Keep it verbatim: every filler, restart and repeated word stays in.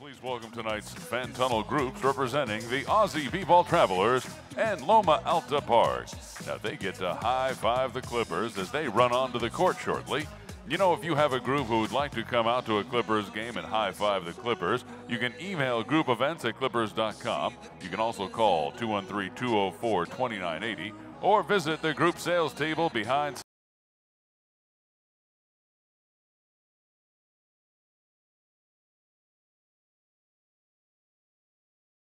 Please welcome tonight's fan tunnel groups representing the Aussie B-Ball Travelers and Loma Alta Park. Now they get to high-five the Clippers as they run onto the court shortly. You know, if you have a group who would like to come out to a Clippers game and high-five the Clippers, you can email group events at clippers dot com. You can also call two one three, two oh four, two nine eight oh or visit the group sales table behind